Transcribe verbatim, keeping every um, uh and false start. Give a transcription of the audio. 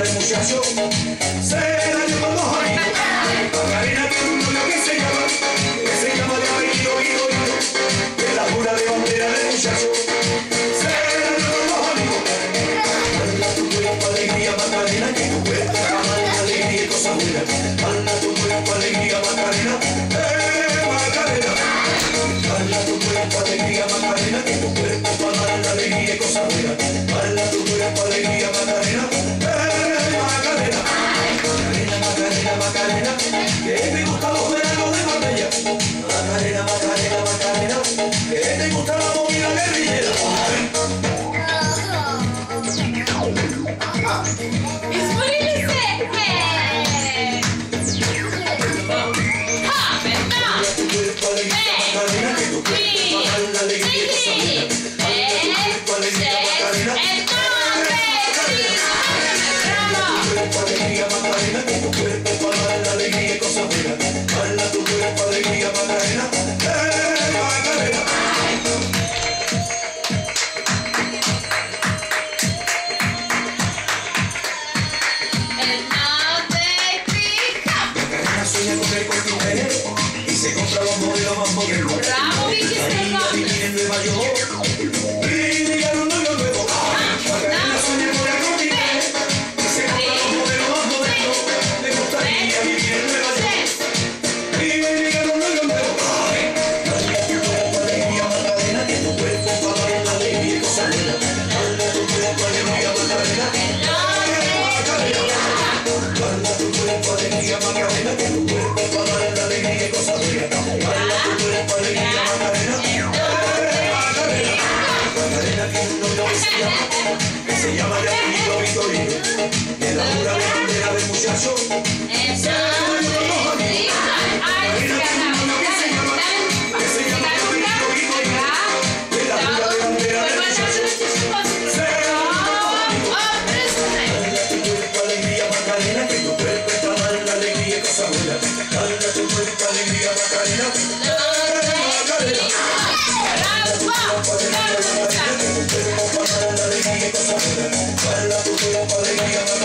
del muchacho. Se la llevan los amigos. Macarena tiene un novio que se llama, que se llama de apellido Guido Guido, que es la jura de bandera del muchacho. Se la llevan los amigos. Manda tu cuerpo alegría Macarena, que tu cuerpo manda alegría y cosas buenas. Manda tu cuerpo alegría Macarena, eh Macarena. Manda tu cuerpo alegría Macarena, que tu cuerpo manda alegría y cosas buenas. Manda tu cuerpo alegría Macarena, eh Macarena. Macarena, Macarena, Macarena, que te gustan los veranos de Marbella. Macarena, Macarena, Macarena, que te gusta la movida guerrillera. It's funny to say. Ha, verdad. Tu cuerpo alegría Macarena, que tu cuerpo manda alegría y cosas buenas. Manda tu cuerpo alegría Macarena, eh Macarena. Alegría Macarena, que tu cuerpo manda alegría y cosas buenas. Manda tu cuerpo alegría Macarena, eh Macarena. Macarena sueña con el Corte Inglés y se compra los modelos más modernos. Bravo, Vicky, Macarena vivir en Nueva York y llegar a un novio nuevo. Macarena sueña con el Corte Inglés y se compra los modelos más modernos. Le gustaría vivir en Nueva York y llegar a un novio nuevo. Manda tu cuerpo alegría Macarena, que tu cuerpo manda alegría y cosas buenas. Manda tu cuerpo alegría Macarena, manda tu cuerpo alegría Macarena, que tu cuerpo manda alegría y cosas buenas. Manda tu cuerpo alegría Macarena, eh Macarena. Macarena tiene un novio que se llama, que se llama de apellido Vitorino, que es la jura de bandera del muchacho. Se la llevan los amigos. Macarena tiene un novio que se llama, que se llama de apellido Vitorino, que es la jura de bandera del muchacho. Se la llevan los amigos. Manda tu cuerpo alegría Macarena, que tu cuerpo está manda alegría y cosas buenas. Manda tu cuerpo alegría Macarena, eh Macarena. Manda tu cuerpo alegría Macarena, que tu cuerpo manda alegría y cosas buenas. Manda tu cuerpo alegría Macarena.